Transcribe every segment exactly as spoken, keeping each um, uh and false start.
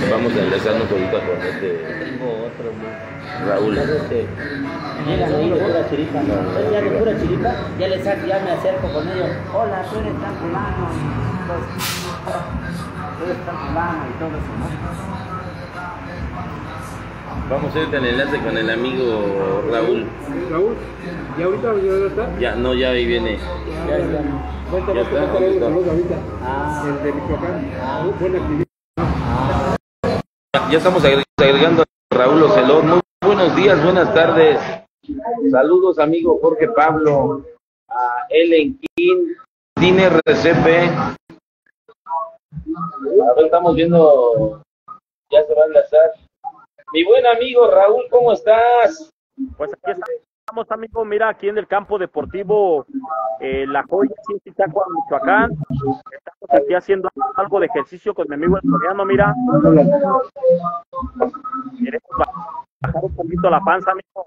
Vamos a enlazarnos ahorita con este Tengo otro, ¿no? Raúl. Este, llegan ahí de pura chiripa. No, no, Entonces ya de no. pura chiripa, ya les saco, ya me acerco con ellos. Hola, tú eres tan fulano. Entonces, tú eres tan fulano y todo eso, ¿no? Vamos a ir al enlace con el amigo Raúl. Raúl, ¿ya ahorita ya está? Ya, no, ya ahí viene. Ya está. Cuéntame Ya cómo está, está ya el está. saludo ahorita. Ah. El de Michoacán. Ah. Buena actividad. Ah, Ya estamos agre- agregando a Raúl Ocelot. Muy buenos días, buenas tardes. Saludos, amigo Jorge Pablo, a Ellen King, Tine R C P. A ver, estamos viendo, ya se va a enlazar. Mi buen amigo Raúl, ¿cómo estás? Pues aquí estamos, amigo, mira, aquí en el campo deportivo eh, La Joya, aquí en Zitácuaro, Michoacán. Estamos aquí haciendo algo de ejercicio con mi amigo el coreano, mira. Queremos bajar un poquito la panza, amigo.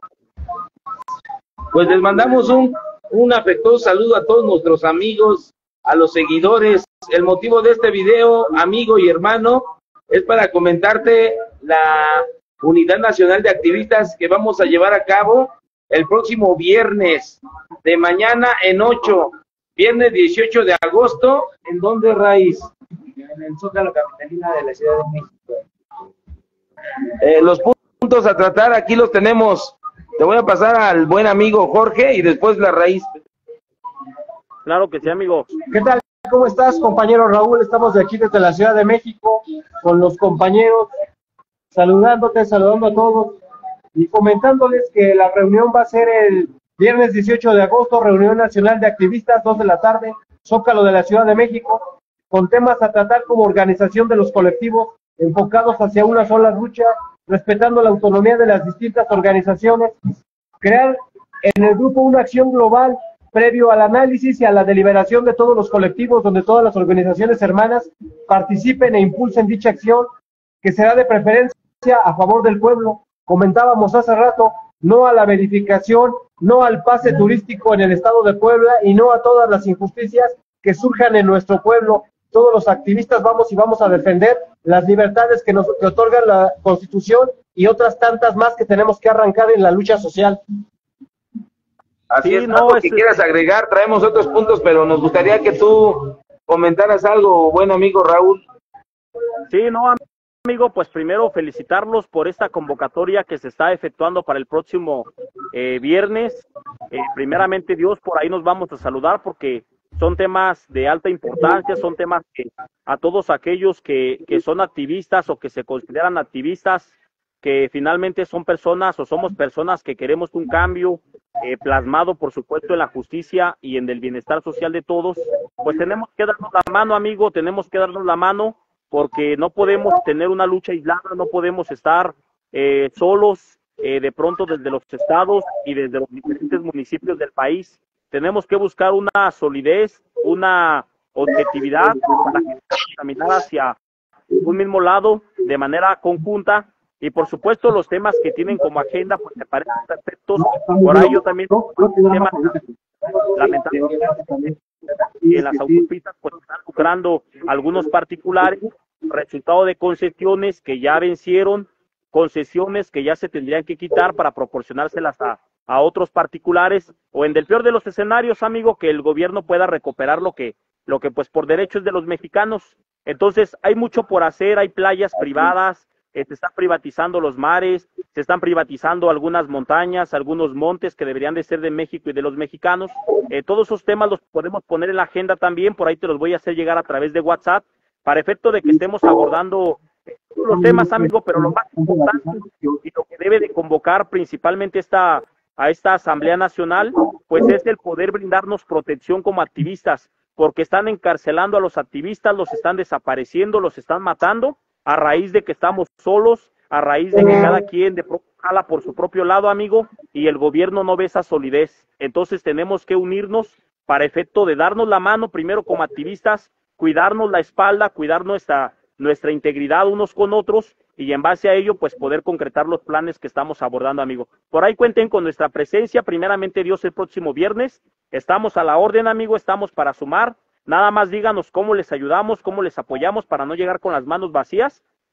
Pues les mandamos un, un afectuoso saludo a todos nuestros amigos, a los seguidores. El motivo de este video, amigo y hermano, es para comentarte la Unidad Nacional de Activistas que vamos a llevar a cabo el próximo viernes, de mañana en ocho, viernes dieciocho de agosto. ¿En dónde, Raíz? En el Zócalo Capitalina de la Ciudad de México. Eh, los puntos a tratar aquí los tenemos. Te voy a pasar al buen amigo Jorge y después la Raíz. Claro que sí, amigo. ¿Qué tal? ¿Cómo estás, compañero Raúl? Estamos de aquí desde la Ciudad de México con los compañeros, saludándote, saludando a todos y comentándoles que la reunión va a ser el viernes dieciocho de agosto, reunión nacional de activistas, dos de la tarde, Zócalo de la Ciudad de México, con temas a tratar como organización de los colectivos enfocados hacia una sola lucha, respetando la autonomía de las distintas organizaciones, crear en el grupo una acción global previo al análisis y a la deliberación de todos los colectivos, donde todas las organizaciones hermanas participen e impulsen dicha acción, que será de preferencia a favor del pueblo. Comentábamos hace rato, no a la verificación, no al pase turístico en el estado de Puebla y no a todas las injusticias que surjan en nuestro pueblo. Todos los activistas vamos y vamos a defender las libertades que nos que otorga la Constitución y otras tantas más que tenemos que arrancar en la lucha social. Así Sí, es, no, algo que este- quieras agregar, traemos otros puntos, pero nos gustaría que tú comentaras algo, buen amigo Raúl. Sí, no, amigo, pues primero felicitarlos por esta convocatoria que se está efectuando para el próximo eh, viernes. Eh, primeramente, Dios, por ahí nos vamos a saludar porque son temas de alta importancia, son temas que a todos aquellos que, que son activistas o que se consideran activistas, que finalmente son personas o somos personas que queremos un cambio eh, plasmado, por supuesto, en la justicia y en el bienestar social de todos, pues tenemos que darnos la mano, amigo, tenemos que darnos la mano porque no podemos tener una lucha aislada, no podemos estar eh, solos eh, de pronto desde los estados y desde los diferentes municipios del país. Tenemos que buscar una solidez, una objetividad para caminar hacia un mismo lado de manera conjunta y por supuesto los temas que tienen como agenda pues me parecen perfectos. Por ahí yo también tema, lamentablemente en las autopistas pues están lucrando algunos particulares, resultado de concesiones que ya vencieron, concesiones que ya se tendrían que quitar para proporcionárselas a, a otros particulares, o en el peor de los escenarios, amigo, que el gobierno pueda recuperar lo que, lo que pues por derechos de los mexicanos. Entonces hay mucho por hacer, hay playas privadas, eh, se están privatizando los mares, se están privatizando algunas montañas, algunos montes que deberían de ser de México y de los mexicanos. Eh, todos esos temas los podemos poner en la agenda también, por ahí te los voy a hacer llegar a través de WhatsApp, para efecto de que estemos abordando los temas, amigo, pero lo más importante y lo que debe de convocar principalmente esta, a esta Asamblea Nacional, pues es el poder brindarnos protección como activistas, porque están encarcelando a los activistas, los están desapareciendo, los están matando, a raíz de que estamos solos, a raíz de que cada quien de jala por su propio lado, amigo, y el gobierno no ve esa solidez. Entonces tenemos que unirnos para efecto de darnos la mano primero como activistas, cuidarnos la espalda, cuidar nuestra, nuestra integridad unos con otros y en base a ello pues poder concretar los planes que estamos abordando, amigo. Por ahí cuenten con nuestra presencia, primeramente Dios, el próximo viernes. Estamos a la orden, amigo, estamos para sumar. Nada más díganos cómo les ayudamos, cómo les apoyamos para no llegar con las manos vacías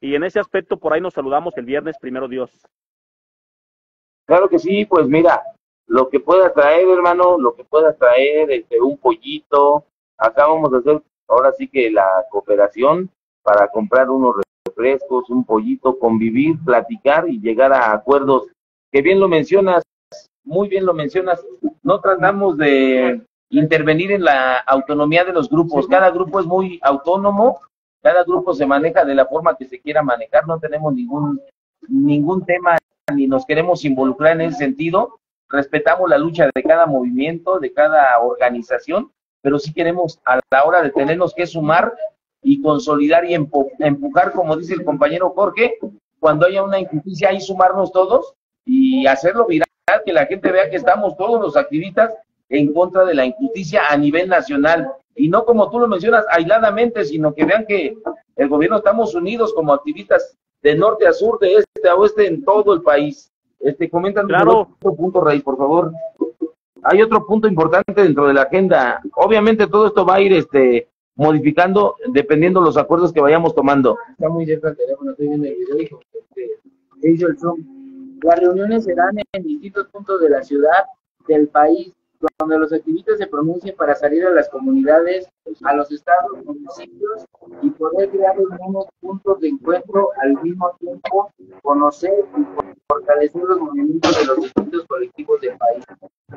y en ese aspecto por ahí nos saludamos el viernes, primero Dios. Claro que sí, pues mira, lo que puedas traer, hermano, lo que puedas traer, este, un pollito, acá vamos a hacer ahora sí que la cooperación para comprar unos refrescos, un pollito, convivir, platicar y llegar a acuerdos, que bien lo mencionas, muy bien lo mencionas, no tratamos de intervenir en la autonomía de los grupos, cada grupo es muy autónomo, cada grupo se maneja de la forma que se quiera manejar, no tenemos ningún, ningún tema ni nos queremos involucrar en ese sentido, respetamos la lucha de cada movimiento, de cada organización, pero sí queremos a la hora de tenernos que sumar y consolidar y empujar, como dice el compañero Jorge, cuando haya una injusticia, ahí sumarnos todos y hacerlo viral, que la gente vea que estamos todos los activistas en contra de la injusticia a nivel nacional, y no como tú lo mencionas, aisladamente, sino que vean que el gobierno estamos unidos como activistas de norte a sur, de este a oeste, en todo el país. Este, coméntanos claro. Otro punto, Rey, por favor. Hay otro punto importante dentro de la agenda. Obviamente todo esto va a ir este modificando dependiendo los acuerdos que vayamos tomando. Está muy cerca el teléfono, estoy viendo el video y como que se hizo el Zoom. Las reuniones serán en distintos puntos de la ciudad, del país, donde los activistas se pronuncien para salir a las comunidades, a los estados, municipios y poder crear unos puntos de encuentro al mismo tiempo, conocer y fortalecer los movimientos de los distintos colectivos del país.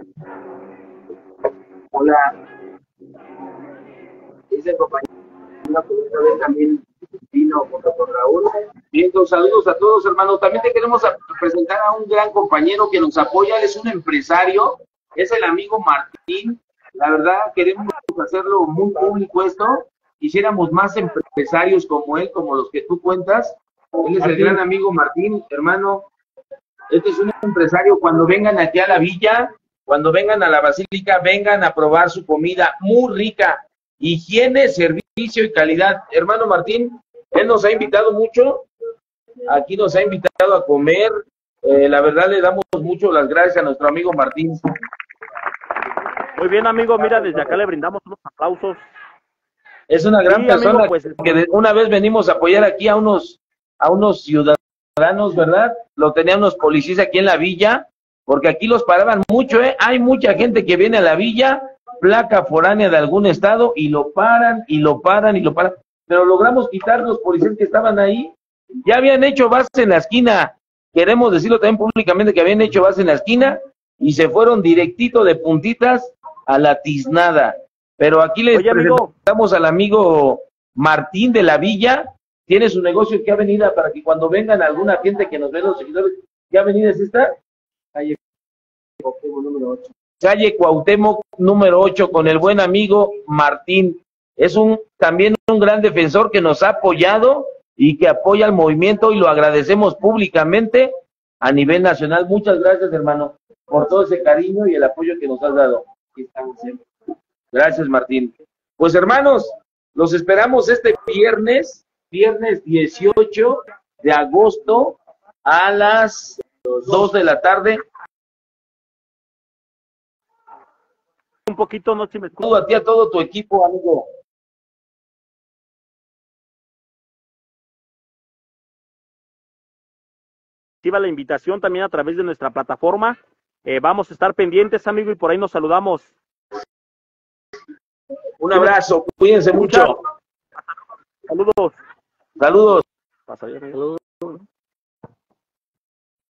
Hola, ese compañero que también vino junto con Raúl. Bien, saludos a todos, hermanos. También te queremos presentar a un gran compañero que nos apoya, él es un empresario, es el amigo Martín. La verdad, queremos hacerlo muy público esto. Quisiéramos más empresarios como él, como los que tú cuentas. Él es el gran amigo Martín, hermano. Este es un empresario. Cuando vengan aquí a la villa, cuando vengan a la basílica, vengan a probar su comida muy rica. Higiene, servicio y calidad. Hermano Martín, él nos ha invitado mucho. Aquí nos ha invitado a comer. Eh, la verdad, le damos mucho las gracias a nuestro amigo Martín. Muy bien, amigo, mira, desde acá le brindamos unos aplausos. Es una gran sí, persona, amigo, pues, que de una vez venimos a apoyar aquí a unos a unos ciudadanos, ¿verdad? Lo tenían unos policías aquí en la villa, porque aquí los paraban mucho, ¿eh? Hay mucha gente que viene a la villa, placa foránea de algún estado, y lo paran, y lo paran, y lo paran. Pero logramos quitar los policías que estaban ahí. Ya habían hecho base en la esquina, queremos decirlo también públicamente, que habían hecho base en la esquina, y se fueron directito de puntitas a la tiznada. Pero aquí les Oye, presentamos amigo. al amigo Martín de la Villa, tiene su negocio en qué avenida, para que cuando vengan alguna gente que nos ve los seguidores, ¿qué avenida es esta? Calle Cuauhtémoc número ocho. Calle Cuauhtémoc número ocho, con el buen amigo Martín. Es un también un gran defensor que nos ha apoyado y que apoya al movimiento, y lo agradecemos públicamente a nivel nacional. Muchas gracias, hermano, por todo ese cariño y el apoyo que nos has dado. Aquí estamos siempre. Gracias, Martín. Pues, hermanos, los esperamos este viernes, viernes dieciocho de agosto a las dos de la tarde. Un poquito, no se me escucha. Saludo a ti, a todo tu equipo, amigo. Activa la invitación también a través de nuestra plataforma. Eh, vamos a estar pendientes, amigo, y por ahí nos saludamos. Un abrazo, cuídense mucho. Saludos. Saludos. Saludos.